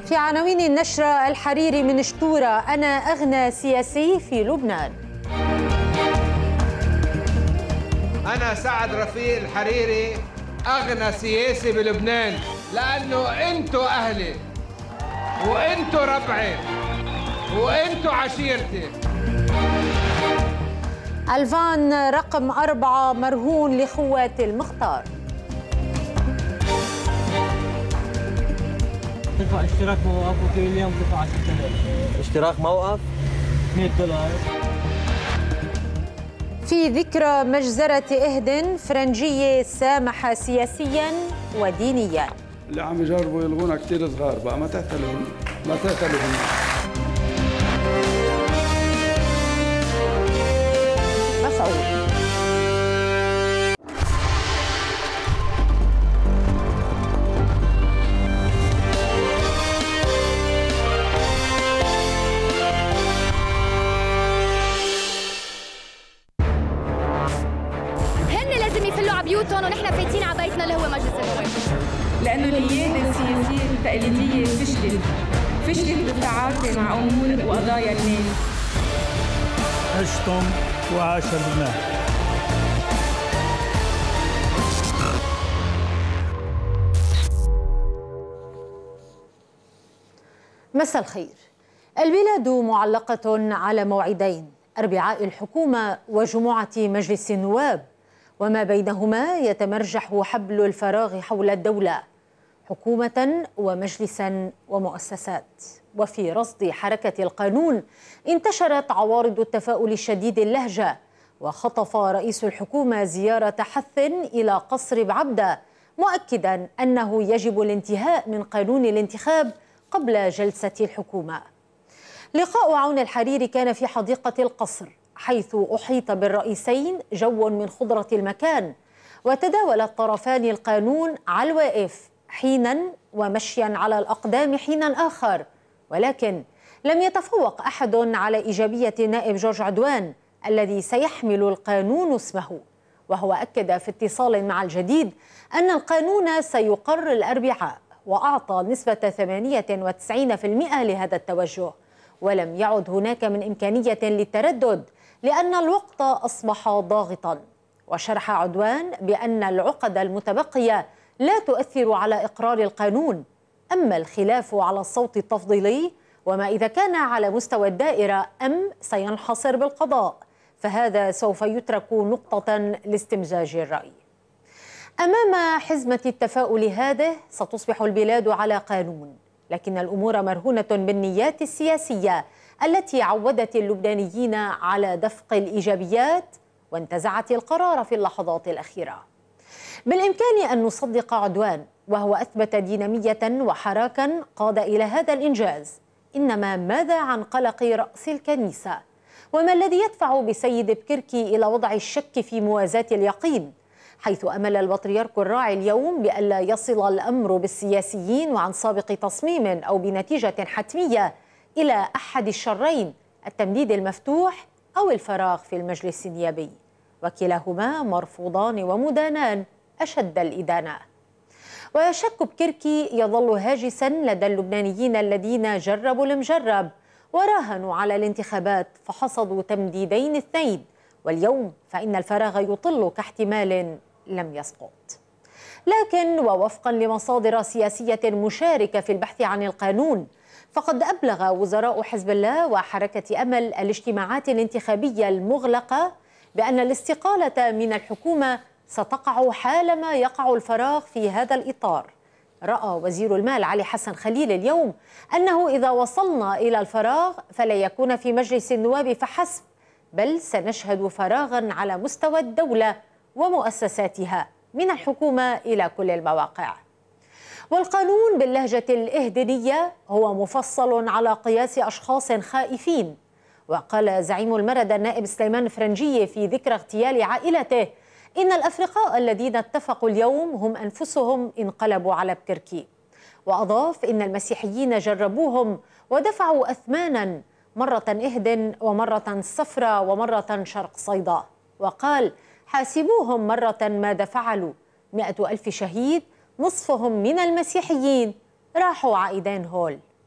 في عناوين النشرة: الحريري من شطورة، أنا أغنى سياسي في لبنان. أنا سعد رفيق الحريري أغنى سياسي بلبنان، لأنه أنتوا أهلي وأنتوا ربعي وأنتوا عشيرتي. الفان رقم 4 مرهون لخوات المختار. تدفع اشتراك موقف وكل يوم تدفع 6000. اشتراك موقف $100. في ذكرى مجزرة إهدن، فرنجية سامح سياسيا ودينيا. اللي عم يجربوا يلغونا كثير صغار، بقى ما تعتلوا هن. مسعود. بيوتهم ونحن فايتين على بيتنا اللي هو مجلس النواب، لأنه القيادة السياسية التقليدية فشلت بالتعاطي مع أمور وقضايا الناس. عشتم وعاش لبنان. مساء الخير. البلاد معلقة على موعدين: أربعاء الحكومة وجمعة مجلس النواب، وما بينهما يتمرجح حبل الفراغ حول الدولة، حكومة ومجلسا ومؤسسات. وفي رصد حركة القانون انتشرت عوارض التفاؤل الشديد اللهجة، وخطف رئيس الحكومة زيارة حث إلى قصر بعبدة، مؤكدا أنه يجب الانتهاء من قانون الانتخاب قبل جلسة الحكومة. لقاء عون الحريري كان في حديقة القصر، حيث أحيط بالرئيسين جو من خضرة المكان، وتداول الطرفان القانون على الواقف حينا ومشيا على الأقدام حينا آخر، ولكن لم يتفوق أحد على إيجابية النائب جورج عدوان الذي سيحمل القانون اسمه، وهو أكد في اتصال مع الجديد أن القانون سيقر الأربعاء، وأعطى نسبة 98% لهذا التوجه، ولم يعد هناك من إمكانية للتردد لأن الوقت أصبح ضاغطا. وشرح عدوان بأن العقد المتبقية لا تؤثر على إقرار القانون، أما الخلاف على الصوت التفضيلي وما إذا كان على مستوى الدائرة أم سينحصر بالقضاء، فهذا سوف يترك نقطة لاستمزاج الرأي. أمام حزمة التفاؤل هذه ستصبح البلاد على قانون، لكن الأمور مرهونة بالنيات السياسية التي عودت اللبنانيين على دفق الإيجابيات وانتزعت القرار في اللحظات الأخيرة. بالإمكان أن نصدق عدوان، وهو أثبت دينامية وحراكا قاد إلى هذا الإنجاز، إنما ماذا عن قلق رأس الكنيسة؟ وما الذي يدفع بسيد بكركي إلى وضع الشك في موازاة اليقين، حيث أمل البطريرك الراعي اليوم بألا يصل الأمر بالسياسيين وعن سابق تصميم أو بنتيجة حتمية إلى أحد الشرين: التمديد المفتوح أو الفراغ في المجلس النيابي، وكلاهما مرفوضان ومدانان أشد الإدانة. وشك بكركي يظل هاجسا لدى اللبنانيين الذين جربوا المجرب وراهنوا على الانتخابات فحصدوا تمديدين اثنين، واليوم فإن الفراغ يطل كاحتمال لم يسقط. لكن ووفقا لمصادر سياسية مشاركة في البحث عن القانون، فقد أبلغ وزراء حزب الله وحركة أمل الاجتماعات الانتخابية المغلقة بأن الاستقالة من الحكومة ستقع حالما يقع الفراغ في هذا الإطار. رأى وزير المال علي حسن خليل اليوم أنه إذا وصلنا إلى الفراغ فلا يكون في مجلس النواب فحسب، بل سنشهد فراغا على مستوى الدولة ومؤسساتها من الحكومة إلى كل المواقع. والقانون باللهجة الإهدنية هو مفصل على قياس أشخاص خائفين. وقال زعيم المرد النائب سليمان فرنجية في ذكرى اغتيال عائلته إن الأفرقاء الذين اتفقوا اليوم هم أنفسهم انقلبوا على بكركي. وأضاف إن المسيحيين جربوهم ودفعوا أثمانا، مرة إهدن ومرة صفرة ومرة شرق صيدا. وقال حاسبوهم مرة ماذا فعلوا، 100,000 شهيد نصفهم من المسيحيين راحوا عائدين هول،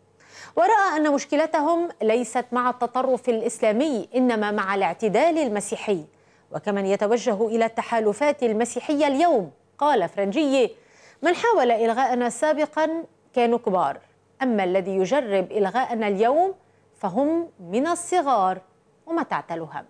ورأى أن مشكلتهم ليست مع التطرف الإسلامي إنما مع الاعتدال المسيحي، وكمن يتوجه إلى التحالفات المسيحية اليوم. قال فرنجية: من حاول إلغاءنا سابقا كانوا كبار، أما الذي يجرب إلغاءنا اليوم فهم من الصغار وما تعتلوا هم.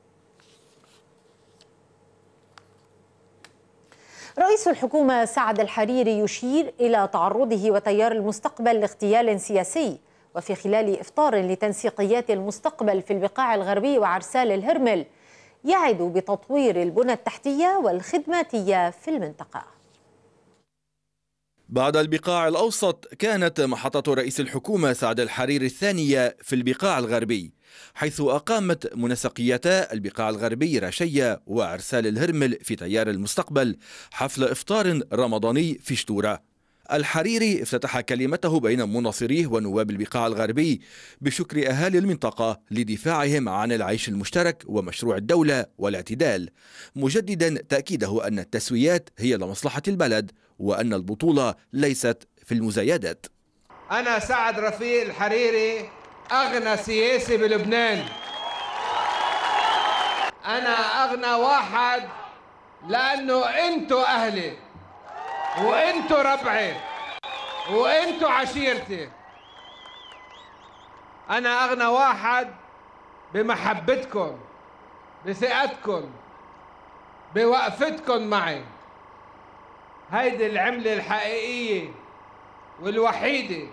رئيس الحكومة سعد الحريري يشير إلى تعرضه وتيار المستقبل لاغتيال سياسي، وفي خلال إفطار لتنسيقيات المستقبل في البقاع الغربي وعرسال الهرمل يعد بتطوير البنى التحتية والخدماتية في المنطقة. بعد البقاع الأوسط كانت محطة رئيس الحكومة سعد الحريري الثانية في البقاع الغربي، حيث أقامت منسقيتا البقاع الغربي رشية وعرسال الهرمل في تيار المستقبل حفل إفطار رمضاني في شتورة. الحريري افتتح كلمته بين مناصريه ونواب البقاع الغربي بشكر أهالي المنطقة لدفاعهم عن العيش المشترك ومشروع الدولة والاعتدال، مجددا تأكيده أن التسويات هي لمصلحة البلد وأن البطولة ليست في المزايدات. أنا سعد رفيق الحريري أغنى سياسي بلبنان. أنا أغنى واحد لأنه أنتوا أهلي وأنتوا ربعي وأنتوا عشيرتي. أنا أغنى واحد بمحبتكم، بثقتكم، بوقفتكم معي. هيدي العملة الحقيقية والوحيدة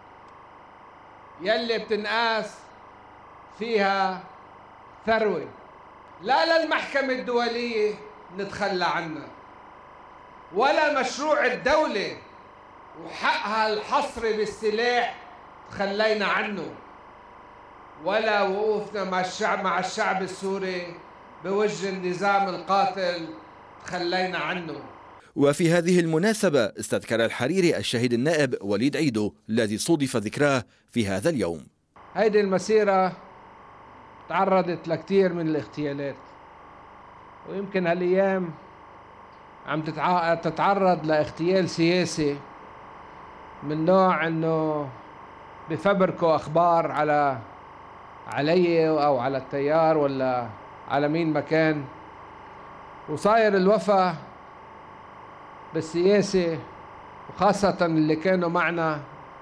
يلي بتنقاس فيها ثروة. لا للمحكمة الدولية نتخلى عنها، ولا مشروع الدولة وحقها الحصري بالسلاح تخلينا عنه، ولا وقوفنا مع الشعب السوري بوجه النظام القاتل تخلينا عنه. وفي هذه المناسبة استذكر الحريري الشهيد النائب وليد عيدو الذي صودف ذكراه في هذا اليوم. هيدي المسيرة تعرضت لكثير من الاغتيالات، ويمكن هالأيام عم تتعرض لاغتيال سياسي من نوع انه بفبركوا اخبار علي او على التيار ولا على مين ما كان، وصاير الوفا بالسياسة وخاصة اللي كانوا معنا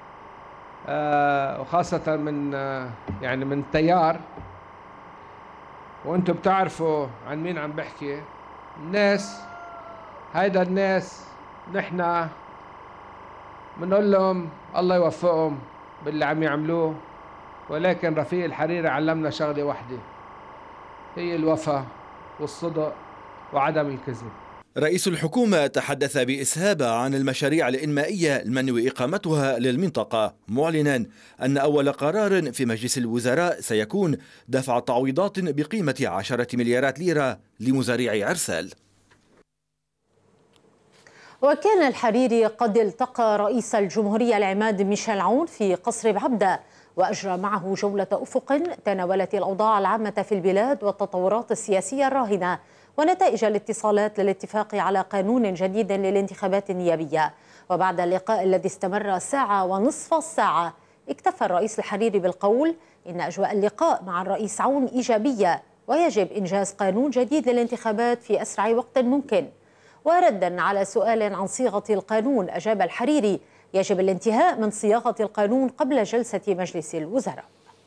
وخاصة من التيار. وانتم بتعرفوا عن مين عم بحكي. هيدا الناس نحن بنقول لهم الله يوفقهم باللي عم يعملوه، ولكن رفيق الحريري علمنا شغلة واحدة، هي الوفا والصدق وعدم الكذب. رئيس الحكومة تحدث بإسهاب عن المشاريع الإنمائية المنوي إقامتها للمنطقة، معلنا أن أول قرار في مجلس الوزراء سيكون دفع تعويضات بقيمة 10 مليارات ليرة لمزارعي عرسال. وكان الحريري قد التقى رئيس الجمهورية العماد ميشيل عون في قصر بعبدة، وأجرى معه جولة أفق تناولت الأوضاع العامة في البلاد والتطورات السياسية الراهنة ونتائج الاتصالات للاتفاق على قانون جديد للانتخابات النيابية. وبعد اللقاء الذي استمر ساعة ونصف الساعة اكتفى الرئيس الحريري بالقول إن أجواء اللقاء مع الرئيس عون إيجابية ويجب إنجاز قانون جديد للانتخابات في أسرع وقت ممكن. وردا على سؤال عن صيغة القانون أجاب الحريري يجب الانتهاء من صياغة القانون قبل جلسة مجلس الوزراء.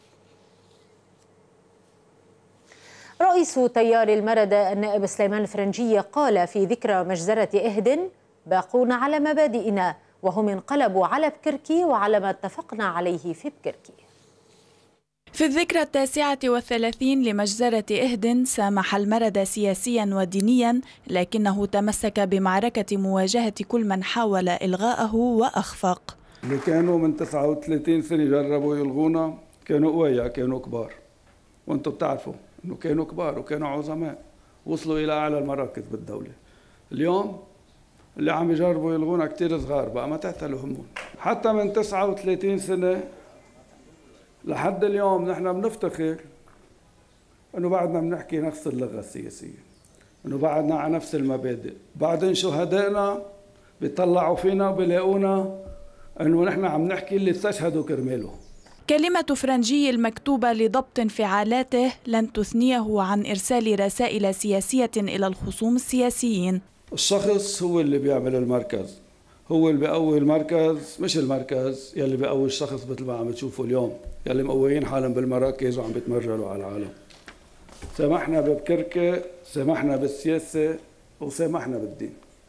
رئيس تيار المردة النائب سليمان الفرنجية قال في ذكرى مجزرة إهدن: باقون على مبادئنا وهم انقلبوا على بكركي وعلى ما اتفقنا عليه في بكركي. في الذكرى 39 لمجزرة إهدن سامح المردة سياسيا ودينيا، لكنه تمسك بمعركة مواجهة كل من حاول إلغاءه وأخفق. اللي كانوا من 39 سنة جربوا يلغونا كانوا قوية، كانوا كبار، وانتم بتعرفوا انه كانوا كبار وكانوا عظماء وصلوا الى اعلى المراكز بالدولة. اليوم اللي عم يجربوا يلغونا كتير صغار، بقى ما تعتلوا همهم. حتى من 39 سنة لحد اليوم نحن بنفتخر انه بعدنا بنحكي نفس اللغة السياسية، انه بعدنا على نفس المبادئ. بعدين شهدائنا بيطلعوا فينا وبيلاقونا انه نحن عم نحكي اللي استشهدوا كرماله. كلمة فرنجي المكتوبة لضبط انفعالاته لن تثنيه عن إرسال رسائل سياسية إلى الخصوم السياسيين. الشخص هو اللي بيعمل المركز، هو اللي بيقوي المركز، مش المركز يلي بيقوي الشخص مثل ما عم تشوفوا اليوم، يلي مقويين حالهم بالمراكز وعم بيتمرجلوا على العالم. سامحنا ببكركة، سامحنا بالسياسة، وسامحنا بالدين.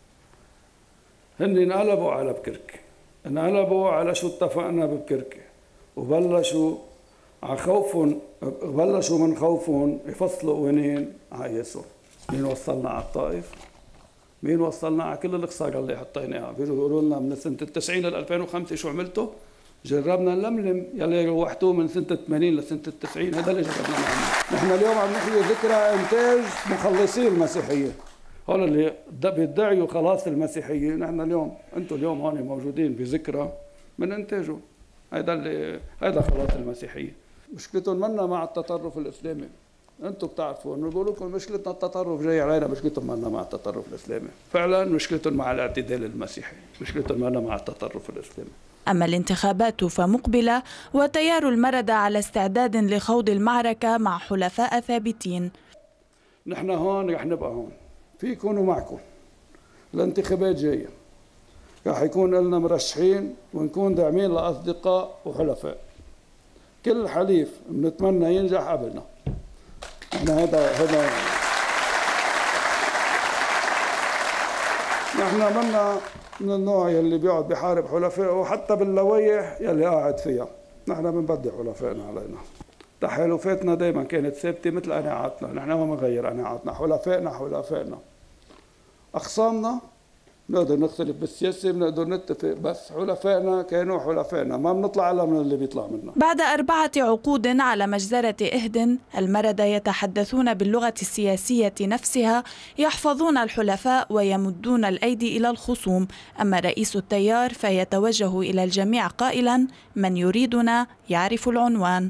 هن انقلبوا على بكركة، انقلبوا على شو اتفقنا ببكركة، وبلشوا على خوفهم، بلشوا من خوفهم يفصلوا قوانين على يسوع. مين وصلنا على الطائف؟ مين وصلنا على كل الخسارة اللي حطيناها؟ بيجوا بيقولوا لنا من سنة 90 لل 2005 شو عملتوا؟ جربنا نلملم يلي روحتوه من سنة 80 لسنة 90، هذا اللي جربنا نعمله. نحن اليوم عم نحيي ذكرى إنتاج مخلصي المسيحية. هول اللي بيدعوا خلاص المسيحية، نحن اليوم أنتم اليوم هون موجودين بذكرى من إنتاجه. هذا خلاص المسيحية. مشكلتهم منا مع التطرف الإسلامي. انتم بتعرفوا انه بيقولوا لكم مشكلتنا التطرف جاي علينا، مشكلتهم مالنا مع التطرف الاسلامي، فعلا مشكلتهم مع الاعتدال المسيحي، مشكلتهم مالنا مع التطرف الاسلامي. اما الانتخابات فمقبله وتيار المردة على استعداد لخوض المعركه مع حلفاء ثابتين. نحن هون رح نبقى هون فيكم ومعكم. الانتخابات جايه، رح يكون لنا مرشحين ونكون داعمين لاصدقاء وحلفاء. كل حليف بنتمنى ينجح قبلنا. هذا نحن منا من النوع يلي بيقعد بحارب حلفائه، وحتى باللوايح يلي قاعد فيها نحن بنبدي حلفائنا علينا. تحالفاتنا دائما كانت ثابته مثل قناعاتنا، نحن ما بنغير قناعاتنا. حلفائنا اخصامنا بنقدر نختلف بالسياسه، بنقدر نتفق، بس حلفائنا كانوا حلفائنا، ما بنطلع الا من اللي بيطلع منا. بعد 4 عقود على مجزرة إهدن، المردة يتحدثون باللغة السياسية نفسها، يحفظون الحلفاء ويمدون الأيدي إلى الخصوم. أما رئيس التيار فيتوجه إلى الجميع قائلا: من يريدنا يعرف العنوان.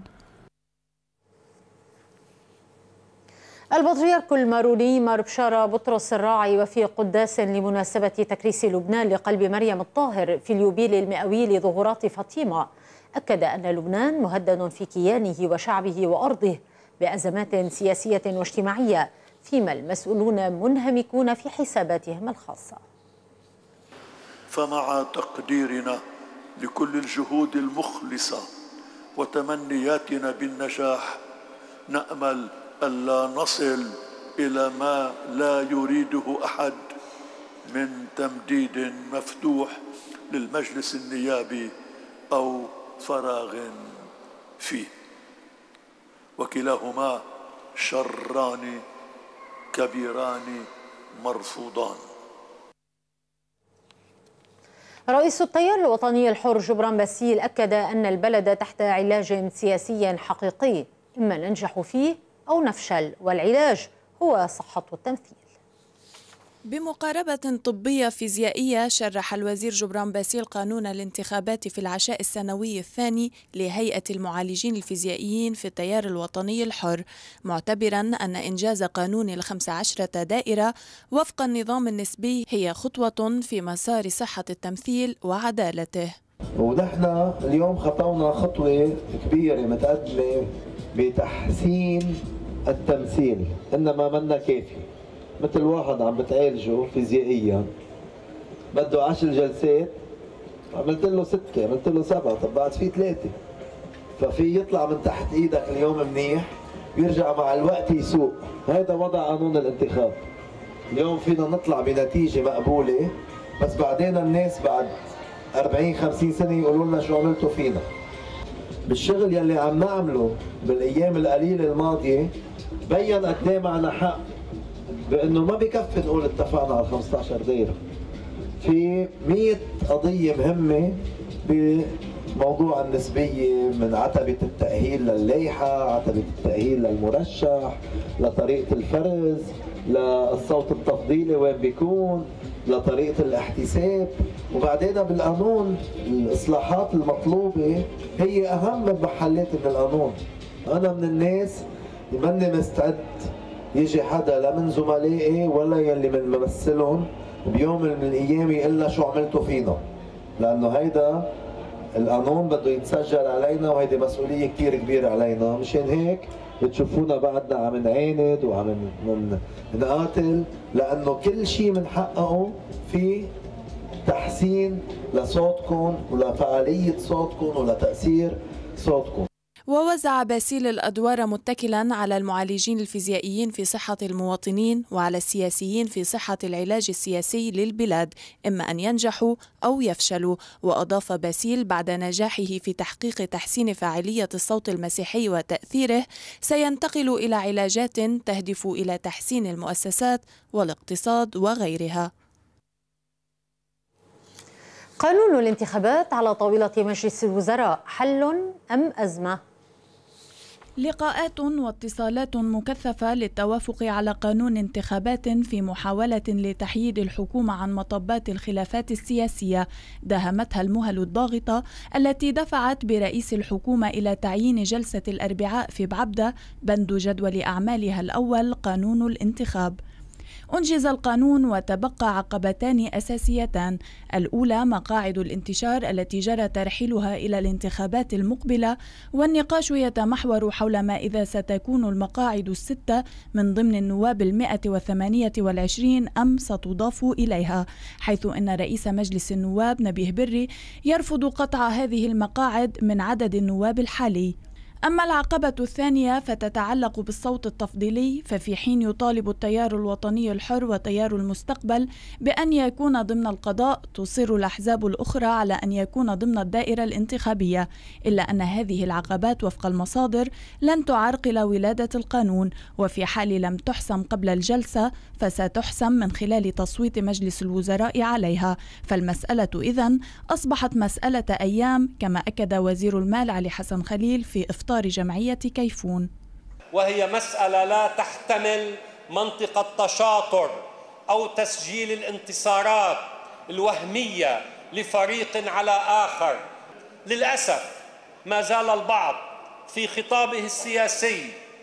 البطريرك الماروني مار بشارة بطرس الراعي وفي قداس لمناسبة تكريس لبنان لقلب مريم الطاهر في اليوبيل المئوي لظهورات فاطمة، أكد أن لبنان مهدد في كيانه وشعبه وأرضه بأزمات سياسية واجتماعية، فيما المسؤولون منهمكون في حساباتهم الخاصة. فمع تقديرنا لكل الجهود المخلصة وتمنياتنا بالنجاح، نأمل ألا نصل إلى ما لا يريده أحد من تمديد مفتوح للمجلس النيابي أو فراغ فيه، وكلاهما شران كبيران مرفوضان. رئيس التيار الوطني الحر جبران باسيل أكد أن البلد تحت علاج سياسي حقيقي، إما ننجح فيه أو نفشل، والعلاج هو صحة التمثيل. بمقاربة طبية فيزيائية شرح الوزير جبران باسيل قانون الانتخابات في العشاء السنوي الثاني لهيئة المعالجين الفيزيائيين في التيار الوطني الحر، معتبرا أن إنجاز قانون 15 دائرة وفق النظام النسبي هي خطوة في مسار صحة التمثيل وعدالته. ونحن اليوم خطونا خطوة كبيرة متقدمة بتحسين التمثيل، إنما منا كافي. مثل واحد عم بتعالجه فيزيائيا بده 10 جلسات، عملت له 6، عملت له 7، طب بعد في 3، ففي يطلع من تحت ايدك اليوم منيح ويرجع مع الوقت يسوق. هذا وضع قانون الانتخاب. اليوم فينا نطلع بنتيجة مقبولة، بس بعدين الناس بعد 40-50 سنة يقولوا لنا شو عملتوا فينا. بالشغل يلي عم نعمله بالايام القليله الماضيه بين قد ايه معنا حق بانه ما بكفي نقول اتفقنا على 15 دايره. في 100 قضيه مهمه بموضوع النسبيه، من عتبه التاهيل للائحه، عتبه التاهيل للمرشح، لطريقه الفرز، للصوت التفضيلي وين بيكون، لطريقه الاحتساب، وبعدين بالقانون الاصلاحات المطلوبه هي اهم محلات من القانون. انا من الناس ماني مستعد يجي حدا لا من زملائي ولا يلي من ممثلهم بيوم من الايام يقول لنا شو عملتوا فينا، لانه هيدا القانون بده يتسجل علينا وهيدي مسؤولية كتير كبيرة علينا. مشان هيك بتشوفونا بعدنا عم نعاند وعم نقاتل، لأنه كل شيء بنحققه في تحسين لصوتكم ولفعالية صوتكم ولتأثير صوتكم. ووزع باسيل الأدوار متكلا على المعالجين الفيزيائيين في صحة المواطنين وعلى السياسيين في صحة العلاج السياسي للبلاد، إما أن ينجحوا أو يفشلوا. وأضاف باسيل بعد نجاحه في تحقيق تحسين فاعلية الصوت المسيحي وتأثيره، سينتقل إلى علاجات تهدف إلى تحسين المؤسسات والاقتصاد وغيرها. قانون الانتخابات على طاولة مجلس الوزراء، حل أم أزمة؟ لقاءات واتصالات مكثفة للتوافق على قانون انتخابات في محاولة لتحييد الحكومة عن مطبات الخلافات السياسية داهمتها المهل الضاغطة التي دفعت برئيس الحكومة إلى تعيين جلسة الأربعاء في بعبدة بند جدول أعمالها الأول قانون الانتخاب. أنجز القانون وتبقى عقبتان أساسيتان، الأولى مقاعد الانتشار التي جرى ترحيلها إلى الانتخابات المقبلة، والنقاش يتمحور حول ما إذا ستكون المقاعد الستة من ضمن النواب 128 أم ستضاف إليها، حيث أن رئيس مجلس النواب نبيه بري يرفض قطع هذه المقاعد من عدد النواب الحالي. أما العقبة الثانية فتتعلق بالصوت التفضيلي، ففي حين يطالب التيار الوطني الحر وتيار المستقبل بأن يكون ضمن القضاء، تصر الأحزاب الأخرى على أن يكون ضمن الدائرة الانتخابية، إلا أن هذه العقبات وفق المصادر لن تعرقل ولادة القانون، وفي حال لم تحسم قبل الجلسة فستحسم من خلال تصويت مجلس الوزراء عليها، فالمسألة إذن أصبحت مسألة أيام، كما أكد وزير المال علي حسن خليل في إفطار جمعية كيفون. وهي مسألة لا تحتمل منطق التشاطر أو تسجيل الانتصارات الوهمية لفريق على آخر. للأسف ما زال البعض في خطابه السياسي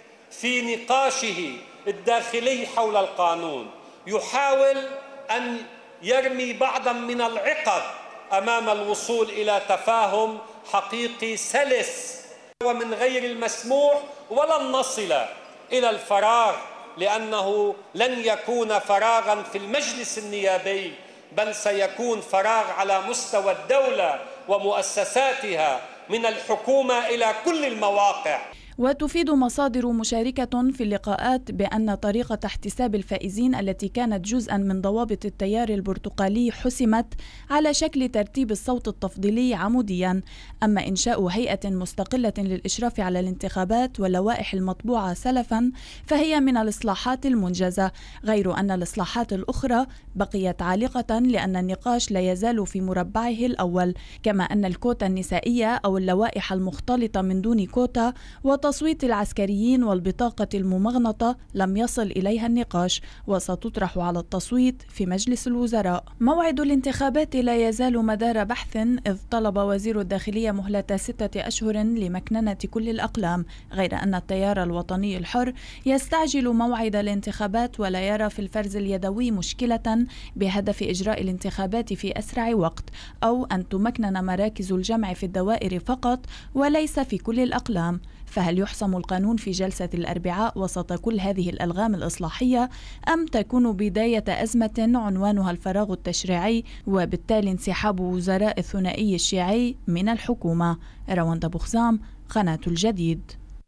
في نقاشه الداخلي حول القانون يحاول أن يرمي بعضا من العقد أمام الوصول إلى تفاهم حقيقي سلس. ومن غير المسموح ولن نصل إلى الفراغ، لأنه لن يكون فراغا في المجلس النيابي، بل سيكون فراغ على مستوى الدولة ومؤسساتها من الحكومة إلى كل المواقع. وتفيد مصادر مشاركة في اللقاءات بأن طريقة احتساب الفائزين التي كانت جزءا من ضوابط التيار البرتقالي حسمت على شكل ترتيب الصوت التفضيلي عموديا. أما إنشاء هيئة مستقلة للإشراف على الانتخابات واللوائح المطبوعة سلفا فهي من الإصلاحات المنجزة، غير أن الإصلاحات الأخرى بقيت عالقة لأن النقاش لا يزال في مربعه الأول، كما أن الكوتا النسائية أو اللوائح المختلطة من دون كوتا وتصويت العسكريين والبطاقة الممغنطة لم يصل إليها النقاش وستطرح على التصويت في مجلس الوزراء. موعد الانتخابات لا يزال مدار بحث، إذ طلب وزير الداخلية مهلة 6 أشهر لمكننة كل الأقلام، غير أن التيار الوطني الحر يستعجل موعد الانتخابات ولا يرى في الفرز اليدوي مشكلة بهدف إجراء الانتخابات في أسرع وقت، أو أن تمكنن مراكز الجمع في الدوائر فقط وليس في كل الأقلام. فهل يحسم القانون في جلسة الأربعاء وسط كل هذه الألغام الإصلاحية، أم تكون بداية أزمة عنوانها الفراغ التشريعي وبالتالي انسحاب وزراء الثنائي الشيعي من الحكومة؟ رواندا بوخزام، قناة الجديد.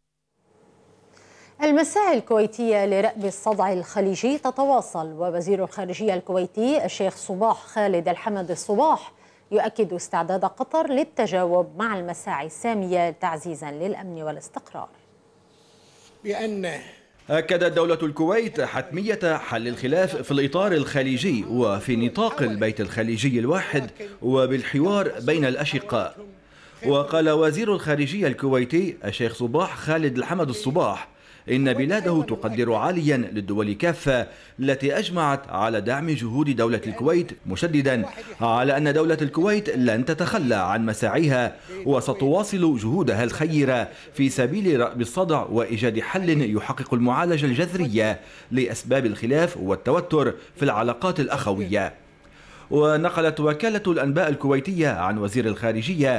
المساعي الكويتية لرأب الصدع الخليجي تتواصل، ووزير الخارجية الكويتي الشيخ صباح خالد الحمد الصباح يؤكد استعداد قطر للتجاوب مع المساعي السامية تعزيزا للأمن والاستقرار. أكدت دولة الكويت حتمية حل الخلاف في الإطار الخليجي وفي نطاق البيت الخليجي الواحد وبالحوار بين الأشقاء. وقال وزير الخارجية الكويتي الشيخ صباح خالد الحمد الصباح إن بلاده تقدر عاليا للدول كافة التي أجمعت على دعم جهود دولة الكويت، مشددا على أن دولة الكويت لن تتخلى عن مساعيها وستواصل جهودها الخيرة في سبيل رأب الصدع وإيجاد حل يحقق المعالجة الجذرية لأسباب الخلاف والتوتر في العلاقات الأخوية. ونقلت وكالة الأنباء الكويتية عن وزير الخارجية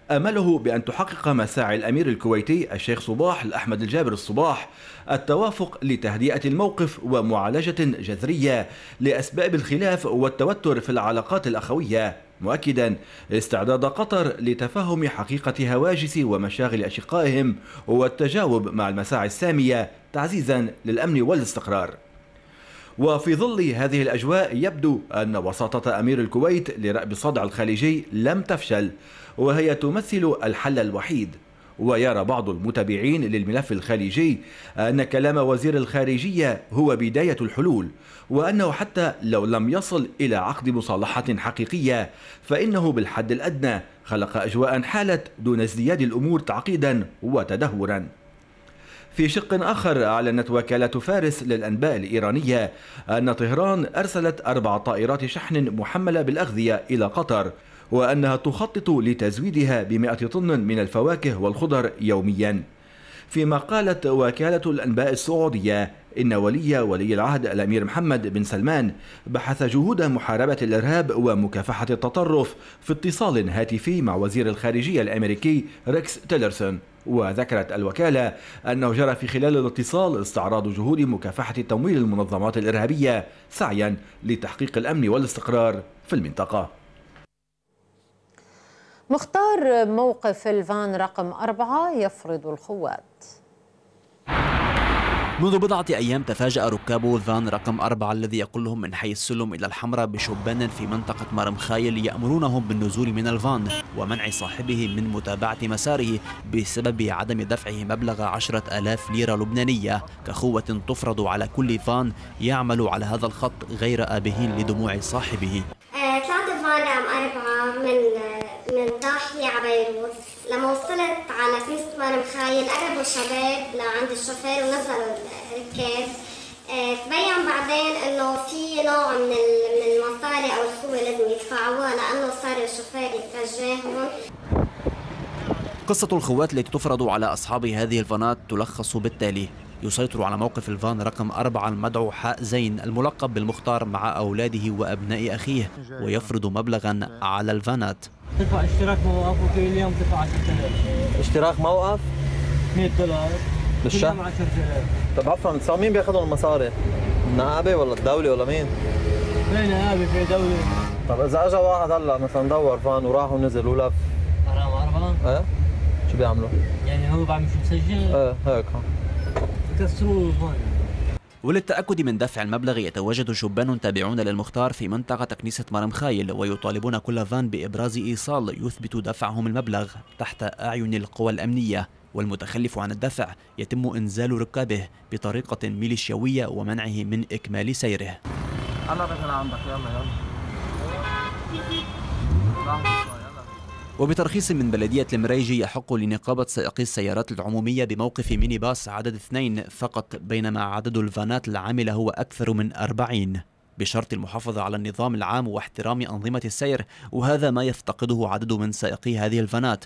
أمله بأن تحقق مساعي الأمير الكويتي الشيخ صباح الأحمد الجابر الصباح التوافق لتهدئة الموقف ومعالجة جذرية لأسباب الخلاف والتوتر في العلاقات الأخوية، مؤكدا استعداد قطر لتفهم حقيقة هواجس ومشاغل أشقائهم والتجاوب مع المساعي السامية تعزيزا للأمن والاستقرار. وفي ظل هذه الأجواء يبدو أن وساطة أمير الكويت لرأب الصدع الخليجي لم تفشل، وهي تمثل الحل الوحيد. ويرى بعض المتابعين للملف الخليجي أن كلام وزير الخارجية هو بداية الحلول، وأنه حتى لو لم يصل إلى عقد مصالحة حقيقية فإنه بالحد الأدنى خلق أجواء حالت دون ازدياد الأمور تعقيدا وتدهورا. في شق آخر أعلنت وكالة فارس للأنباء الإيرانية أن طهران أرسلت 4 طائرات شحن محملة بالأغذية إلى قطر، وأنها تخطط لتزويدها ب100 طن من الفواكه والخضر يوميا. فيما قالت وكالة الأنباء السعودية إن ولي العهد الأمير محمد بن سلمان بحث جهود محاربة الإرهاب ومكافحة التطرف في اتصال هاتفي مع وزير الخارجية الأمريكي ريكس تيلرسون. وذكرت الوكالة أنه جرى في خلال الاتصال استعراض جهود مكافحة تمويل المنظمات الإرهابية سعيا لتحقيق الأمن والاستقرار في المنطقة. مختار موقف الفان رقم 4 يفرض الخوات. منذ بضعة أيام تفاجأ ركاب الفان رقم 4 الذي يقلهم من حي السلم إلى الحمراء بشبان في منطقة مرمخايل يأمرونهم بالنزول من الفان ومنع صاحبه من متابعة مساره بسبب عدم دفعه مبلغ 10,000 ليرة لبنانية كخوة تفرض على كل فان يعمل على هذا الخط غير آبهين لدموع صاحبه. طلعت الفان رقم 4 من ضاحية عبيروت. لما وصلت على كنيسة مرمخايل قربوا الشباب لعند الشوفير ونزلوا الركاب. تبين بعدين انه في نوع من المصاري او الخوة لازم يدفعوها لانه صار الشوفير يتفجاهم. قصة الخوات التي تفرض على أصحاب هذه الفانات تلخص بالتالي: يسيطر على موقف الفان رقم 4 المدعو حاء زين الملقب بالمختار مع أولاده وأبناء أخيه، ويفرض مبلغا على الفانات. تدفع اشتراك موقف وكل يوم تدفع 10,000. اشتراك موقف؟ $100 بالشهر؟ 10,000. طب عفوا مين بياخذوا المصاري؟ النقابة ولا الدولة ولا مين؟ في نقابة في دولة. طب إذا أجا واحد هلا مثلا دور فان وراح ونزل ولف حرام عرفان؟ إيه؟ شو بيعملوا؟ يعني هو بعد مش مسجل؟ إيه هيك يكسروا الفان. وللتأكد من دفع المبلغ يتواجد شبان تابعون للمختار في منطقة كنيسة مرمخايل ويطالبون كل فان بإبراز إيصال يثبت دفعهم المبلغ تحت أعين القوى الأمنية، والمتخلف عن الدفع يتم إنزال ركابه بطريقة ميليشياوية ومنعه من إكمال سيره. أنا بخل عندك يلا. وبترخيص من بلدية المريجي يحق لنقابة سائقي السيارات العمومية بموقف ميني باص عدد 2 فقط، بينما عدد الفانات العاملة هو أكثر من 40 بشرط المحافظة على النظام العام واحترام أنظمة السير، وهذا ما يفتقده عدد من سائقي هذه الفانات.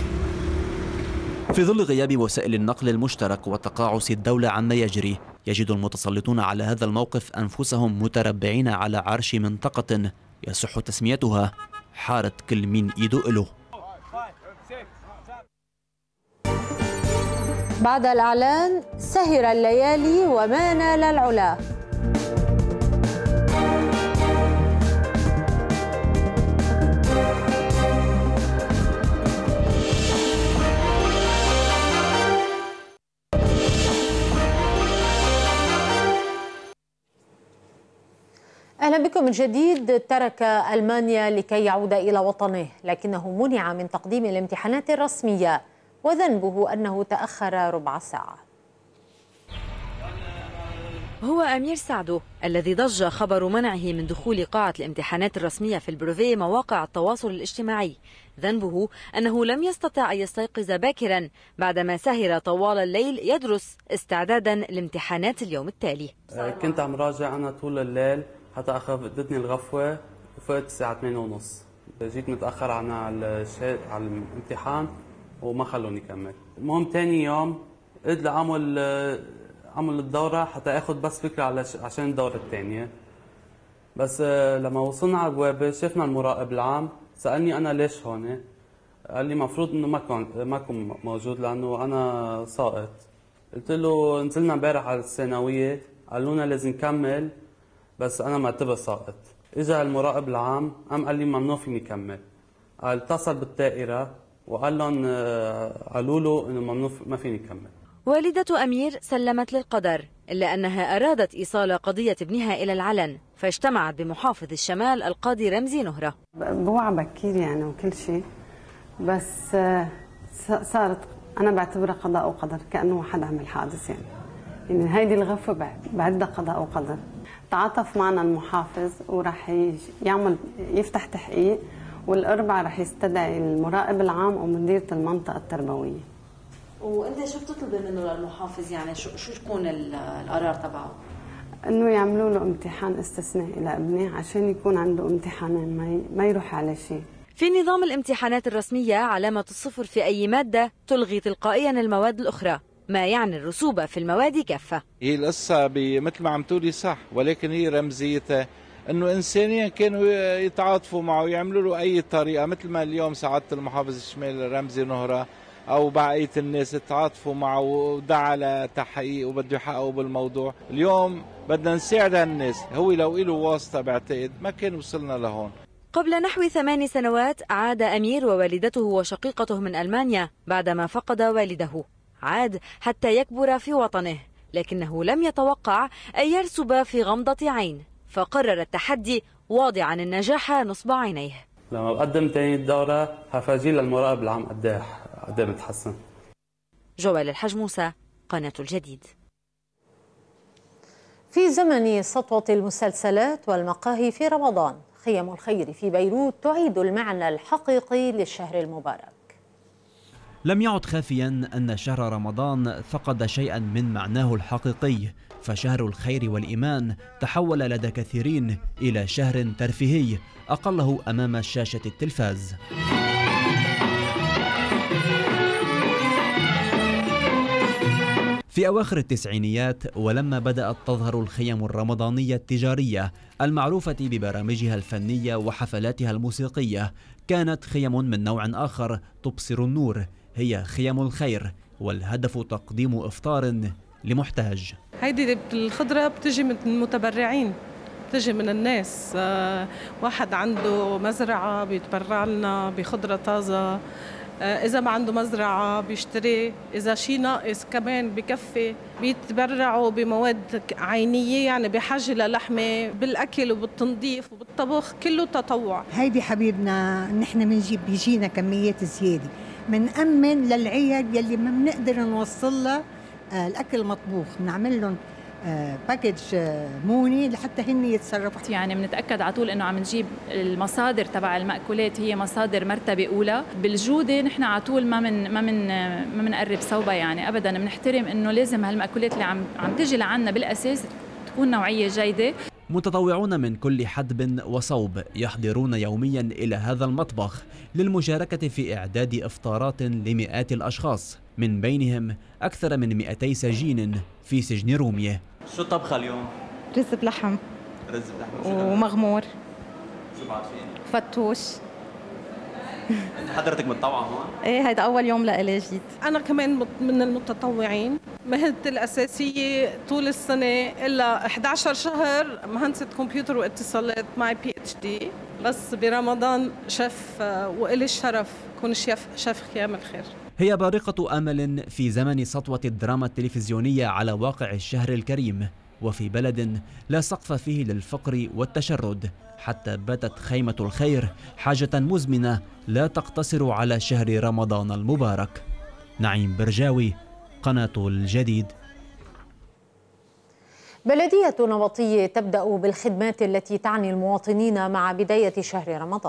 في ظل غياب وسائل النقل المشترك وتقاعس الدولة عما يجري، يجد المتسلطون على هذا الموقف أنفسهم متربعين على عرش منطقة يصح تسميتها حارة كل مين إيده إله. بعد الإعلان سهر الليالي وما نال العلا. أهلا بكم من جديد. ترك ألمانيا لكي يعود إلى وطنه، لكنه منع من تقديم الامتحانات الرسمية وذنبه أنه تأخر ربع ساعة. هو أمير سعدو الذي ضج خبر منعه من دخول قاعة الامتحانات الرسمية في البروفي مواقع التواصل الاجتماعي. ذنبه أنه لم يستطع أن يستيقظ باكرا بعدما سهر طوال الليل يدرس استعدادا لامتحانات اليوم التالي. كنت عم راجع أنا طول الليل حتى أخذتني الغفوة وفقت الساعة 8:30. جيت متأخر على الامتحان وما خلوني كمل. المهم ثاني يوم قلت أعمل الدورة حتى أخذ بس فكرة عشان الدورة الثانية. بس لما وصلنا على البوابة شفنا المراقب العام، سألني أنا ليش هون؟ قال لي المفروض انه ما كون موجود لانه انا ساقط. قلت له نزلنا امبارح على الثانويه، قالوا لنا لازم نكمل بس انا معتبر ساقط. اجى المراقب العام قال لي ممنوع فيني كمل. قال اتصل بالدائره وقال لهم قالوا له انه ممنوع ما فيني كمل. والدة أمير سلمت للقدر، إلا أنها أرادت إيصال قضية ابنها إلى العلن، فاجتمعت بمحافظ الشمال القاضي رمزي نهرة. بوعى بكير يعني وكل شيء، بس صارت أنا بعتبرها قضاء وقدر، كأنه واحد عمل حادث يعني هيدي الغفوة بعدها قضاء وقدر. تعاطف معنا المحافظ وراح يفتح تحقيق، والأربعة راح يستدعي المراقب العام ومديرة المنطقة التربوية. وانت شو بتطلبي منه للمحافظ يعني شو تكون القرار تبعه؟ انه يعملوا له امتحان استثنائي لابني عشان يكون عنده امتحانين ما يروح على شيء. في نظام الامتحانات الرسمية علامة الصفر في أي مادة تلغي تلقائيا المواد الأخرى، ما يعني الرسوبة في المواد كافة. هي القصة مثل ما عم تقولي صح، ولكن هي رمزيتها انه انسانيا كانوا يتعاطفوا معه، يعملوا له اي طريقة، مثل ما اليوم سعادة المحافظ الشمال رمزي نهرة او بقية الناس تعاطفوا معه ودعا لتحقيق وبده يحققوا بالموضوع. اليوم بدنا نساعد الناس، هو لو له واسطة بعتقد ما كان وصلنا لهون. قبل نحو 8 سنوات عاد أمير ووالدته وشقيقته من ألمانيا بعدما فقد والده. عاد حتى يكبر في وطنه، لكنه لم يتوقع أن يرسب في غمضة عين، فقرر التحدي واضعا النجاح نصب عينيه. لما بقدم تاني الدورة هفرجيه للمراقب العام قد ايه بتحسن. جوال الحج موسى، قناة الجديد. في زمن سطوة المسلسلات والمقاهي في رمضان، خيم الخير في بيروت تعيد المعنى الحقيقي للشهر المبارك. لم يعد خافيا أن شهر رمضان فقد شيئا من معناه الحقيقي، فشهر الخير والإيمان تحول لدى كثيرين إلى شهر ترفيهي أقله أمام شاشة التلفاز. في أواخر التسعينيات ولما بدأت تظهر الخيم الرمضانية التجارية المعروفة ببرامجها الفنية وحفلاتها الموسيقية، كانت خيم من نوع آخر تبصر النور، هي خيم الخير، والهدف تقديم إفطار لمحتاج. هيدي الخضرة بتجي من المتبرعين، بتجي من الناس، واحد عنده مزرعة بيتبرع لنا بخضرة طازة، إذا ما عنده مزرعة بيشتري، إذا شيء ناقص كمان بكفي، بيتبرعوا بمواد عينية يعني بحاجة للحمة، بالأكل وبالتنظيف وبالطبخ، كله تطوع. هيدي حبيبنا نحن بيجينا كميات زيادة، منأمن للعيال يلي ما بنقدر نوصل لها الأكل المطبوخ، بنعمل لهم باكج موني لحتى هن يتصرفوا. يعني بنتاكد على طول انه عم نجيب المصادر تبع المأكولات هي مصادر مرتبه اولى، بالجوده نحن على طول ما بنقرب صوبها يعني ابدا، بنحترم انه لازم هالمأكولات اللي عم تجي لعنا بالاساس تكون نوعيه جيده. متطوعون من كل حدب وصوب يحضرون يوميا إلى هذا المطبخ للمشاركة في إعداد إفطارات لمئات الأشخاص، من بينهم أكثر من 200 سجين في سجن رومية. شو الطبخة اليوم؟ رز بلحم. رز بلحم ومغمور. شو بعد فين؟ فتوش. انت حضرتك متطوعة هون؟ ايه هيدا أول يوم لإلي جيت. أنا كمان من المتطوعين، مهنتي الأساسية طول السنة إلا 11 شهر مهندسة كمبيوتر واتصالات، معي PhD، بس برمضان شيف، وإلي الشرف كون شيف خيام الخير. هي بارقة أمل في زمن سطوة الدراما التلفزيونية على واقع الشهر الكريم، وفي بلد لا سقف فيه للفقر والتشرد، حتى باتت خيمة الخير حاجة مزمنة لا تقتصر على شهر رمضان المبارك. نعيم برجاوي، قناة الجديد. بلدية نبطية تبدأ بالخدمات التي تعني المواطنين مع بداية شهر رمضان.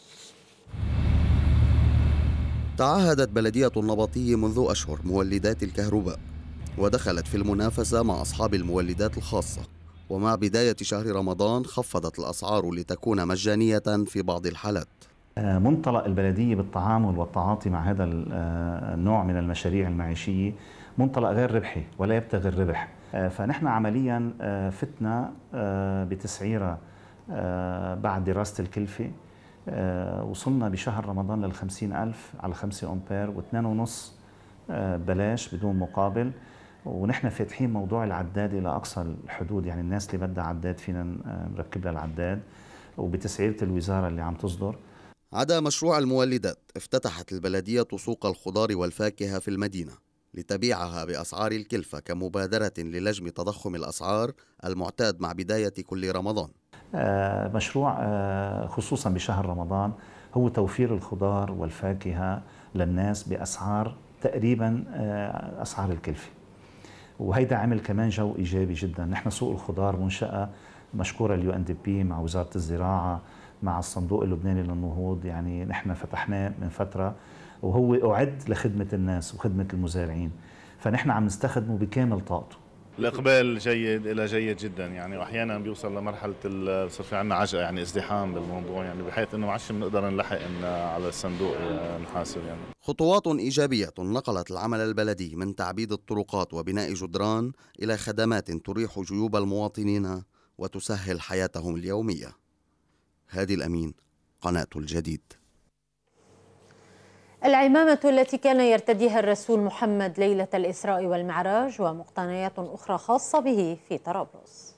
تعهدت بلدية النبطية منذ أشهر مولدات الكهرباء، ودخلت في المنافسة مع أصحاب المولدات الخاصة، ومع بداية شهر رمضان خفضت الأسعار لتكون مجانية في بعض الحالات. منطلق البلدية بالتعامل والتعاطي مع هذا النوع من المشاريع المعيشية منطلق غير ربحي ولا يبتغي الربح، فنحن عمليا فتنا بتسعيرها بعد دراسة الكلفة وصلنا بشهر رمضان لل 50,000 على 5 أمبير و2.5 بلاش بدون مقابل. ونحن فاتحين موضوع العداد إلى أقصى الحدود، يعني الناس اللي بدها عداد فينا نركب لها العداد وبتسعيرة الوزارة اللي عم تصدر. عدا مشروع المولدات، افتتحت البلدية سوق الخضار والفاكهة في المدينة لتبيعها بأسعار الكلفة كمبادرة للجم تضخم الأسعار المعتاد مع بداية كل رمضان. مشروع خصوصا بشهر رمضان هو توفير الخضار والفاكهة للناس بأسعار تقريبا أسعار الكلفة، وهيدا عمل كمان جو إيجابي جدا. نحن سوق الخضار منشأة مشكورة UNDP مع وزارة الزراعة مع الصندوق اللبناني للنهوض، يعني نحن فتحناه من فترة وهو أعد لخدمة الناس وخدمة المزارعين، فنحن عم نستخدمه بكامل طاقته. الإقبال جيد إلى جيد جدا، يعني وأحيانا بيوصل لمرحلة بصير في عندنا عجقة، يعني ازدحام بالموضوع، يعني بحيث إنه ما عادش بنقدر نلحق إن على الصندوق نحاسب. يعني خطوات إيجابية نقلت العمل البلدي من تعبيد الطرقات وبناء جدران إلى خدمات تريح جيوب المواطنين وتسهل حياتهم اليومية. هادي الأمين، قناة الجديد. العمامة التي كان يرتديها الرسول محمد ليلة الإسراء والمعراج ومقتنيات أخرى خاصة به في طرابلس.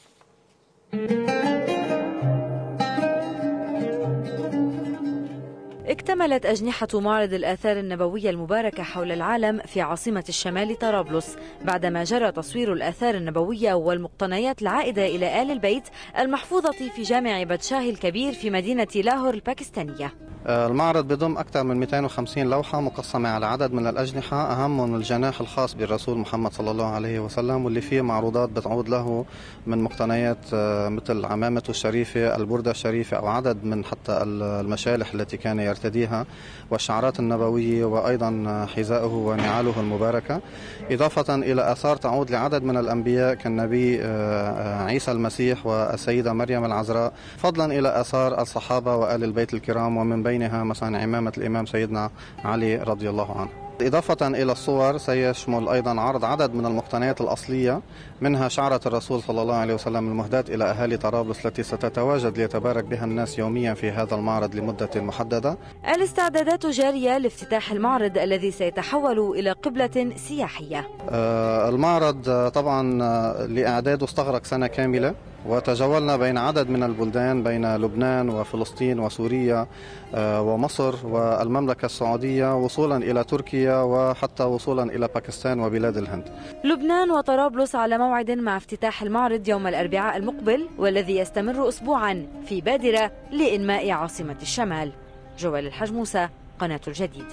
اكتملت أجنحة معرض الآثار النبوية المباركة حول العالم في عاصمة الشمال طرابلس بعدما جرى تصوير الآثار النبوية والمقتنيات العائدة إلى آل البيت المحفوظة في جامع بدشاه الكبير في مدينة لاهور الباكستانية. المعرض بيضم أكثر من 250 لوحة مقسمة على عدد من الأجنحة، أهمهم الجناح الخاص بالرسول محمد صلى الله عليه وسلم، واللي فيه معروضات بتعود له من مقتنيات مثل عمامته الشريفة، البردة الشريفة، أو عدد من حتى المشالح التي كان يرتديها والشعرات النبوية، وأيضا حذائه ونعاله المباركة، إضافة إلى آثار تعود لعدد من الأنبياء كالنبي عيسى المسيح والسيدة مريم العذراء، فضلا إلى آثار الصحابة وآل البيت الكرام، ومن بينها مثلا عمامة الإمام سيدنا علي رضي الله عنه. إضافة إلى الصور سيشمل أيضا عرض عدد من المقتنيات الأصلية، منها شعرة الرسول صلى الله عليه وسلم المهداة إلى أهالي طرابلس التي ستتواجد ليتبارك بها الناس يوميا في هذا المعرض لمدة محددة. الاستعدادات جارية لافتتاح المعرض الذي سيتحول إلى قبلة سياحية. المعرض طبعا لإعداده استغرق سنة كاملة، وتجولنا بين عدد من البلدان بين لبنان وفلسطين وسوريا ومصر والمملكة السعودية، وصولا إلى تركيا وحتى وصولا إلى باكستان وبلاد الهند. لبنان وطرابلس على موعد مع افتتاح المعرض يوم الأربعاء المقبل، والذي يستمر أسبوعا في بادرة لإنماء عاصمة الشمال. جوال الحجموسة، قناة الجديد.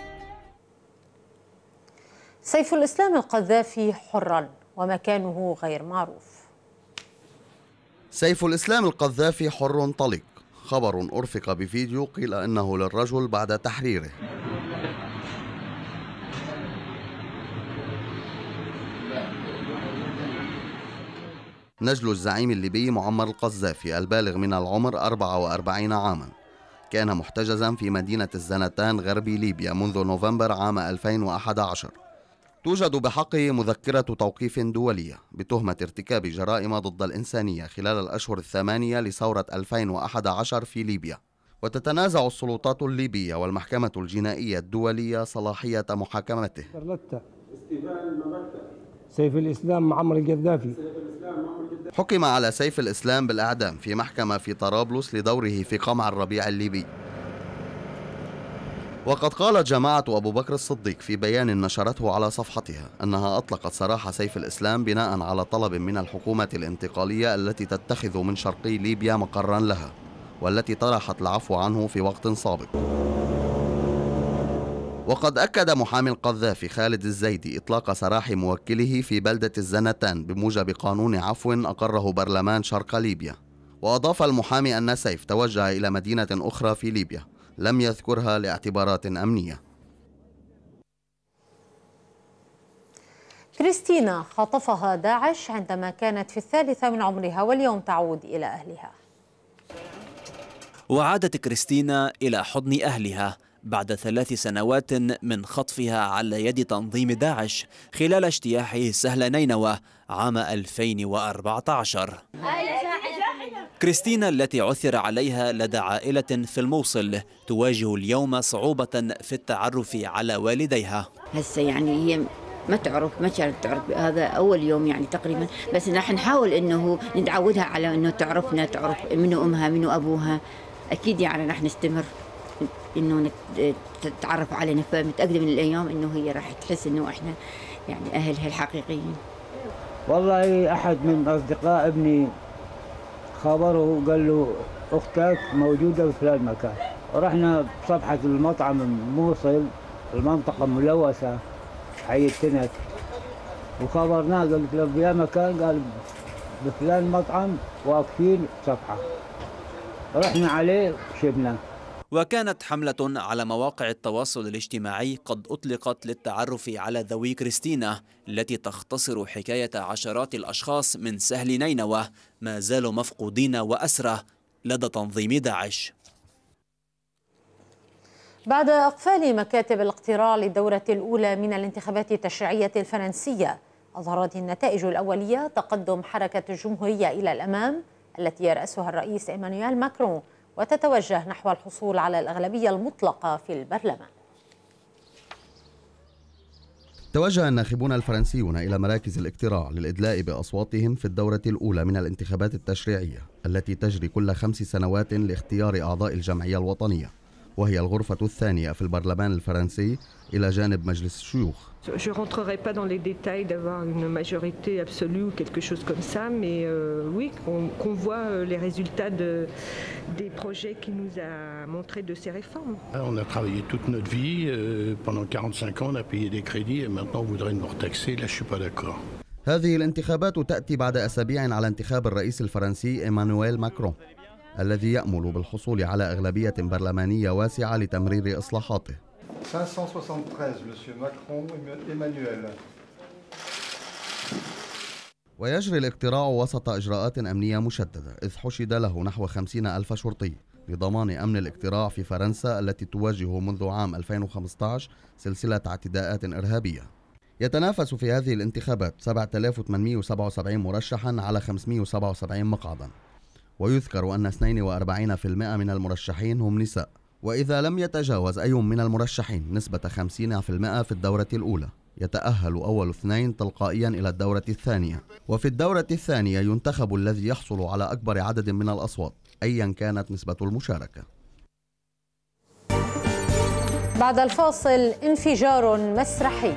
سيف الإسلام القذافي حرا ومكانه غير معروف. سيف الإسلام القذافي حر طلق، خبر أرفق بفيديو قيل إنه للرجل بعد تحريره. نجل الزعيم الليبي معمر القذافي البالغ من العمر 44 عاما كان محتجزا في مدينة الزناتان غربي ليبيا منذ نوفمبر عام 2011. توجد بحقه مذكرة توقيف دولية بتهمة ارتكاب جرائم ضد الإنسانية خلال الأشهر الثمانية لثورة 2011 في ليبيا، وتتنازع السلطات الليبية والمحكمة الجنائية الدولية صلاحية محاكمته. سيف الإسلام معمر القذافي. حكم على سيف الإسلام بالإعدام في محكمة في طرابلس لدوره في قمع الربيع الليبي. وقد قالت جماعة أبو بكر الصديق في بيان نشرته على صفحتها أنها أطلقت سراح سيف الإسلام بناء على طلب من الحكومة الانتقالية التي تتخذ من شرقي ليبيا مقرا لها، والتي طرحت العفو عنه في وقت سابق. وقد أكد محامي القذافي خالد الزيدي إطلاق سراح موكله في بلدة الزناتان بموجب قانون عفو أقره برلمان شرق ليبيا. وأضاف المحامي أن سيف توجه إلى مدينة أخرى في ليبيا لم يذكرها لاعتبارات أمنية. كريستينا خطفها داعش عندما كانت في 3 من عمرها، واليوم تعود إلى أهلها. وعادت كريستينا إلى حضن أهلها بعد 3 سنوات من خطفها على يد تنظيم داعش خلال اجتياحه سهل نينوى عام 2014. كريستينا التي عثر عليها لدى عائلة في الموصل تواجه اليوم صعوبة في التعرف على والديها. هسه يعني هي ما كانت تعرف، هذا أول يوم يعني تقريبا، بس راح نحاول إنه ندعودها على إنه تعرف منو أمها منو أبوها. أكيد يعني راح نستمر إنه تتعرف علينا، فمتأكدة من الأيام إنه هي راح تحس إنه إحنا يعني أهلها الحقيقيين. والله أحد من أصدقاء ابني خبره وقال له أختك موجودة في فلان مكان، ورحنا بصفحة المطعم الموصل المنطقة ملوثة حي التنك، وخبرناه قال له بيا مكان، قال بفلان مطعم واقفين صفحة، رحنا عليه وشفناه. وكانت حملة على مواقع التواصل الاجتماعي قد أطلقت للتعرف على ذوي كريستينا التي تختصر حكاية عشرات الأشخاص من سهل نينوى ما زالوا مفقودين وأسرى لدى تنظيم داعش. بعد إقفال مكاتب الاقتراع للدورة الأولى من الانتخابات التشريعية الفرنسية، أظهرت النتائج الأولية تقدم حركة الجمهورية إلى الأمام التي يرأسها الرئيس إيمانويل ماكرون، وتتوجه نحو الحصول على الأغلبية المطلقة في البرلمان. توجه الناخبون الفرنسيون إلى مراكز الاقتراع للإدلاء بأصواتهم في الدورة الأولى من الانتخابات التشريعية التي تجري كل 5 سنوات لاختيار أعضاء الجمعية الوطنية، وهي الغرفة الثانية في البرلمان الفرنسي إلى جانب مجلس الشيوخ. Je ne rentrerai pas dans les détails d'avoir une majorité absolue ou quelque chose comme ça, mais oui, qu'on voit les résultats des projets qui nous a montré de ces réformes. On a travaillé toute notre vie, pendant 45 ans on a payé des crédits et maintenant on voudrait nous retaxer, là je suis pas d'accord. هذه الانتخابات تأتي بعد أسابيع على انتخاب الرئيس الفرنسي إيمانويل ماكرون الذي يأمل بالحصول على أغلبية برلمانية واسعة لتمرير إصلاحاته. 573 Monsieur Macron Emmanuel. ويجري الاقتراع وسط إجراءات أمنية مشددة، إذ حشد له نحو 50,000 شرطي لضمان أمن الاقتراع في فرنسا التي تواجه منذ عام 2015 سلسلة اعتداءات إرهابية. يتنافس في هذه الانتخابات 7877 مرشحا على 577 مقعدا، ويذكر أن 42% من المرشحين هم نساء، وإذا لم يتجاوز أي من المرشحين نسبة 50% في الدورة الأولى يتأهل أول 2 تلقائيا إلى الدورة الثانية، وفي الدورة الثانية ينتخب الذي يحصل على أكبر عدد من الأصوات أيا كانت نسبة المشاركة. بعد الفاصل انفجار مسرحي.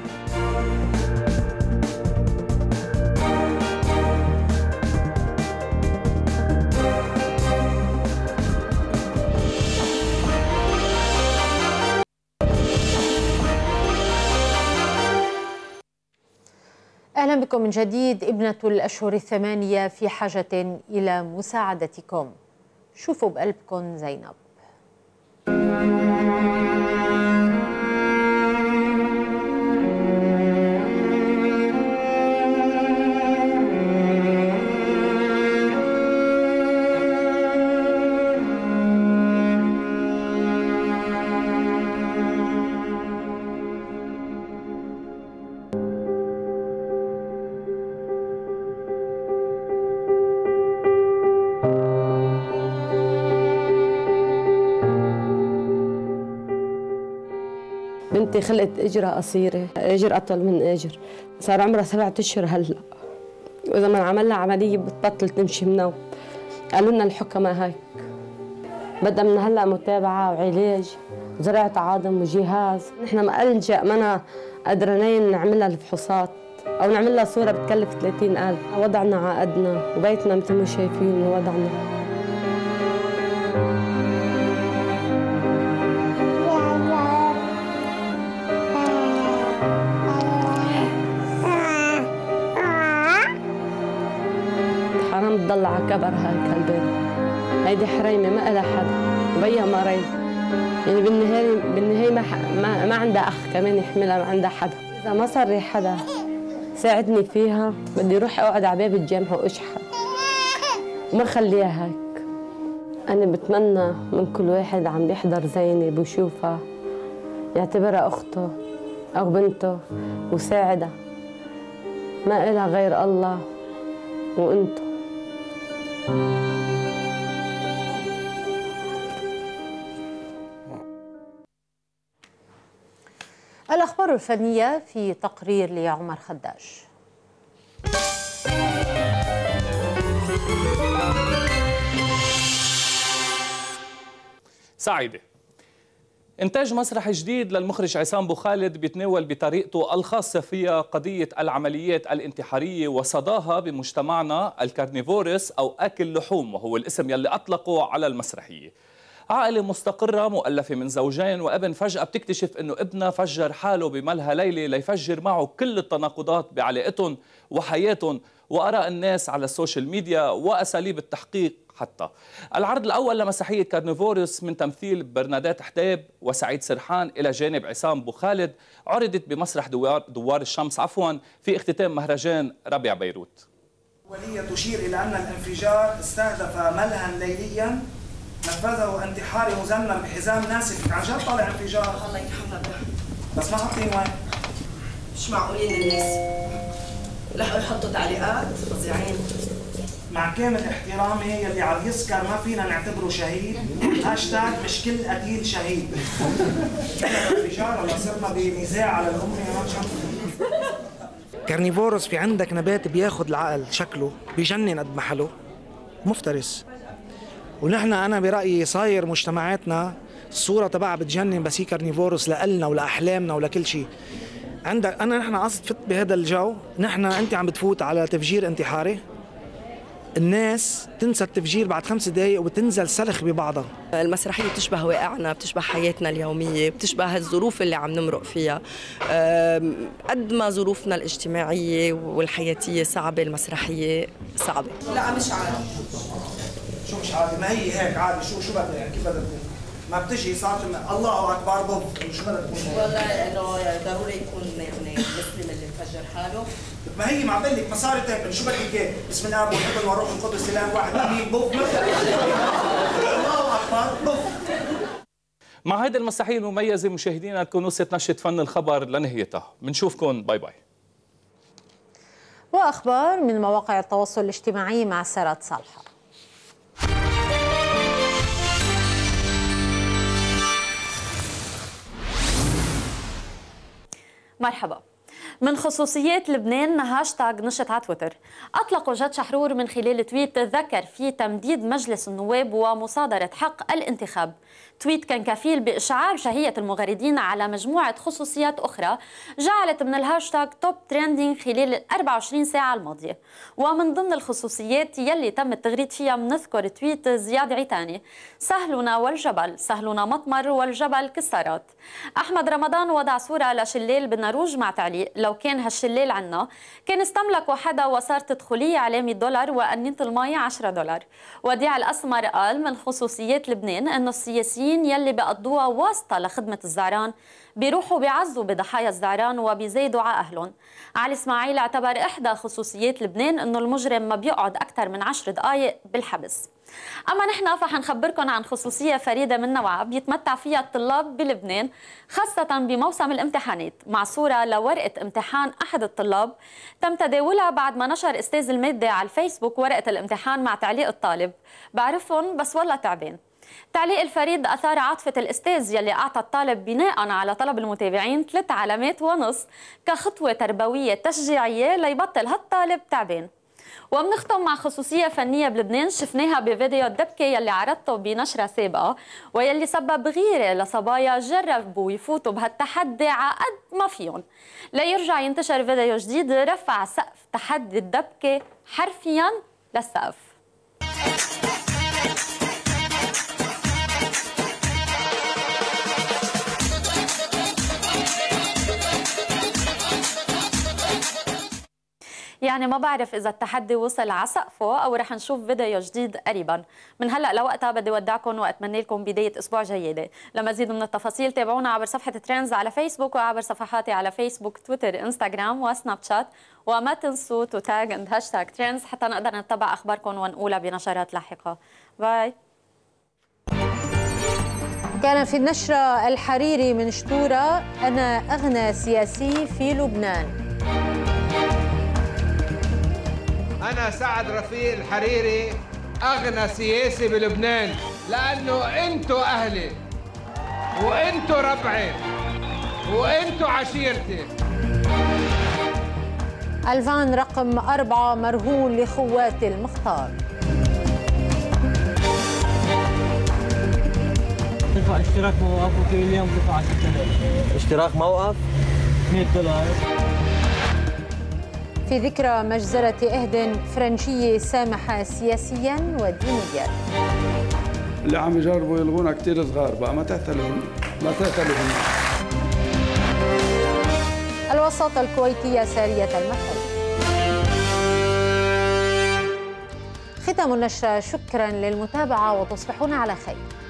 أهلا بكم من جديد. ابنة الأشهر 8 في حاجة إلى مساعدتكم. شوفوا بقلبكم زينب. بنتي خلقت اجرها قصيره، اجر اطول من اجر، صار عمرها 7 اشهر هلا، واذا ما عمل لها عمليه بتبطل تمشي منه. قالوا لنا الحكماء هيك، بدها من هلا متابعه وعلاج وزراعه عظم وجهاز. نحن ما ألجأ ما قدرانين نعمل لها الفحوصات او نعمل لها صوره بتكلف 30,000. وضعنا عقدنا وبيتنا مثل ما شايفين وضعنا. حرام تضل على كبر هاي هالبيت. هيدي حريمه ما لها حدا وبيها مريض، يعني بالنهايه ما عندها اخ كمان يحملها، ما عندها حدا. اذا ما صار لي حدا ساعدني فيها بدي اروح اقعد على باب الجامعه واشحت وما خليها هيك. انا بتمنى من كل واحد عم بيحضر زينب ويشوفها يعتبرها اخته او بنته وساعدها، ما إلها غير الله وانتو. الأخبار الفنية في تقرير لعمر خداش. سعيدة. إنتاج مسرح جديد للمخرج عصام بوخالد بيتناول بطريقته الخاصة فيها قضية العمليات الانتحارية وصداها بمجتمعنا الكارنيفورس أو أكل لحوم، وهو الاسم يلي أطلقه على المسرحية. عائلة مستقرة مؤلفة من زوجين وابن فجأة بتكتشف أنه ابنها فجر حاله بملهى ليلة ليفجر معه كل التناقضات بعلاقتهم وحياتهم وآراء الناس على السوشيال ميديا وأساليب التحقيق. حتى العرض الأول لمسرحية كارنيفورس من تمثيل برنادات حداب وسعيد سرحان إلى جانب عصام بوخالد عرضت بمسرح دوار الشمس في اختتام مهرجان ربيع بيروت. ولية تشير إلى أن الانفجار استهدف ملهى ليليا نفذه انتحاري مزمر بحزام ناسف. عن جد طالع انفجار. الله يرحمها بس ما حاطين وين؟ مش معقولين الناس لحقوا يحطوا تعليقات فظيعين. مع كامل احترامي يلي عم يسكر ما فينا نعتبره شهيد. هاشتاج مش كل قتيل شهيد. انفجار ولا صرنا بنزاع على الأمة؟ كارنيفورس في عندك نبات بياخد العقل شكله بيجنن قد محله مفترس. ونحن أنا برأيي صاير مجتمعاتنا الصورة تبعها بتجنن، بس هي كارنيفورس لإلنا ولأحلامنا ولكل شيء. عندك نحن قصد فت بهذا الجو، أنت عم بتفوت على تفجير انتحاري، الناس تنسى التفجير بعد 5 دقايق وبتنزل سلخ ببعضها. المسرحية بتشبه واقعنا، بتشبه حياتنا اليومية، بتشبه الظروف اللي عم نمرق فيها. قد ما ظروفنا الاجتماعية والحياتية صعبة، المسرحية صعبة. لا مش عادي. شو مش عادي؟ ما هي هيك عادي. شو بدها يعني؟ كيف بدها تكون؟ ما بتجي صارت الله اكبر بوف. شو بدها تكون؟ والله انه ضروري يكون يعني مسلم اللي مفجر حاله. ما هي ما بقول لك ما صارت هيك. شو بدك اياه؟ بسم الله والابن والروح القدس اله واحد امين بوف. الله اكبر بوف. مع هذه المسرحية المميزة مشاهدينا تكونوا نشرة فن الخبر لنهايتها. بنشوفكم باي باي. وأخبار من مواقع التواصل الاجتماعي مع سارات صالحة. مرحبا. من خصوصيات لبنان هاشتاغ نشط على تويتر. أطلقوا جد شحرور من خلال تويت ذكر فيه تمديد مجلس النواب ومصادرة حق الانتخاب. تويت كان كفيل بإشعال شهية المغردين على مجموعة خصوصيات أخرى جعلت من الهاشتاغ توب تريندينج خلال 24 ساعة الماضية. ومن ضمن الخصوصيات يلي تم التغريد فيها بنذكر تويت زياد عيتاني: سهلنا والجبل، سهلنا مطمر والجبل كسارات. أحمد رمضان وضع صورة لشلال بالنروج مع تعليق: لو كان هالشلال عنا كان استملكوا حدا وصار تدخلية عليه $100 وقنينة المي $10. وديع الأسمر قال من خصوصيات لبنان إنه السياسيين يلي بيقضوها واسطة لخدمة الزعران بيروحوا بيعزوا بضحايا الزعران وبيزيدوا على أهلهم. علي إسماعيل اعتبر إحدى خصوصيات لبنان إنه المجرم ما بيقعد أكثر من 10 دقائق بالحبس. أما نحن فحنخبركم عن خصوصية فريدة من نوعها بيتمتع فيها الطلاب بلبنان خاصة بموسم الامتحانات، مع صورة لورقة امتحان أحد الطلاب تم تداولها بعد ما نشر أستاذ المادة على الفيسبوك ورقة الامتحان مع تعليق الطالب: بعرفهم بس والله تعبان. تعليق الفريد أثار عاطفة الأستاذ يلي أعطى الطالب بناء على طلب المتابعين 3.5 علامات كخطوة تربوية تشجيعية ليبطل هالطالب تعبان. وبنختم مع خصوصية فنية بلبنان شفناها بفيديو الدبكة يلي عرضته بنشرة سابقة ويلي سبب غيرة لصبايا جربوا يفوتوا بهالتحدي على قد ما فيهم. ليرجع ينتشر فيديو جديد رفع سقف تحدي الدبكة حرفيا للسقف. يعني ما بعرف إذا التحدي وصل على سقفه أو رح نشوف فيديو جديد قريبا. من هلأ لوقتها بدي ودعكم وأتمنى لكم بداية أسبوع جيدة. لمزيد من التفاصيل تابعونا عبر صفحة ترندز على فيسبوك وعبر صفحاتي على فيسبوك، تويتر، انستغرام وسناب شات. وما تنسوا تاج اند هاشتاج ترندز حتى نقدر نتبع أخباركم ونقولها بنشرات لاحقة. باي. كان في النشرة الحريري من شطورة: أنا أغنى سياسي في لبنان. أنا سعد رفيق الحريري أغنى سياسي بلبنان، لأنه أنتوا أهلي وأنتوا ربعي وانتوا عشيرتي. الفان رقم 4 مرهون لخوات المختار. تدفع اشتراك موقف وكل يوم تدفع 6000. اشتراك موقف $100. في ذكرى مجزرة إهد فرنسية سامحة سياسيا ودينيا. اللي عم يجربوا يلغونا كثير صغار بقى، ما تهتلوا. الوساطة الكويتية سارية المثل. ختام النشرة، شكرا للمتابعة وتصبحون على خير.